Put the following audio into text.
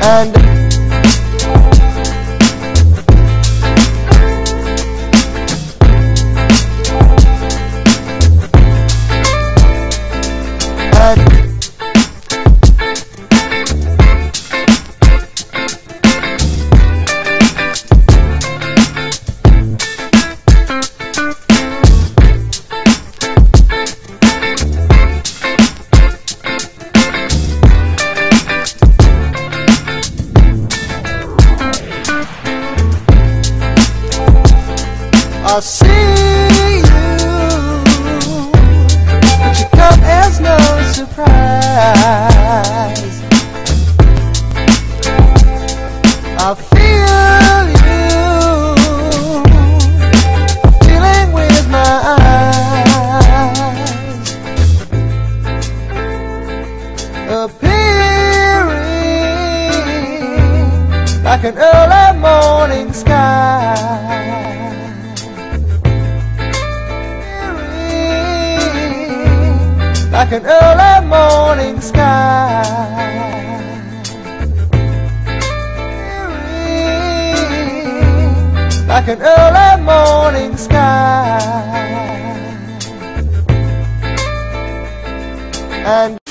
and I see you, but you come as no surprise. I feel you, feeling with my eyes, appearing like an early morning sky. Like an early morning sky, like an early morning sky, and